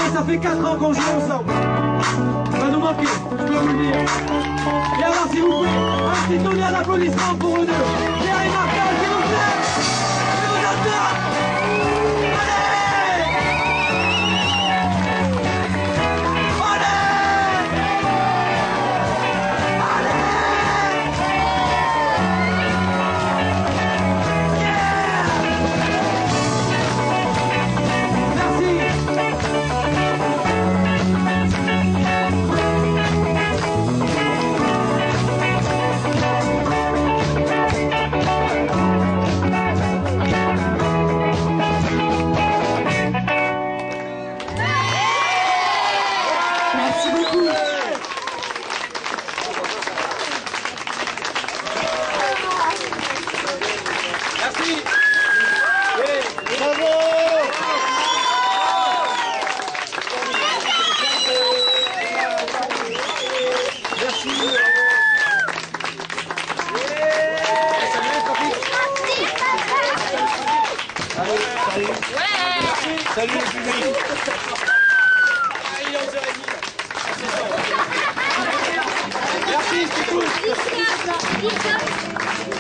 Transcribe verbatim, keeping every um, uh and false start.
ça fait quatre ans qu'on joue ensemble. Ça nous manquait, je peux vous le dire. Et alors, s'il vous plaît, un petit tonnerre d'applaudissements pour eux deux. Pierre et Martin, s'il vous plaît. Je vous attends. Merci beaucoup. Merci. Bravo. Merci. Salut, salut. Salut le public. Merci, c'est cool.